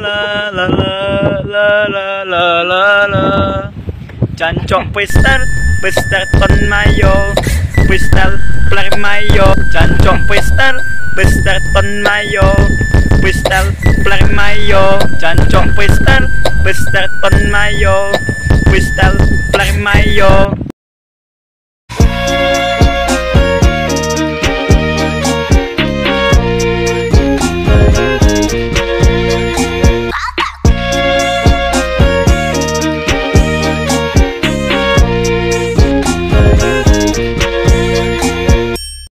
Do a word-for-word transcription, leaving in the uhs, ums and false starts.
la la la la la la la la. Jancok pistol, pistol ton mayo, pistol plar mayo. Jancok pistol, pistol ton mayo, pistol plar mayo. Jancok pistol, pistol ton mayo, pistol plar mayo.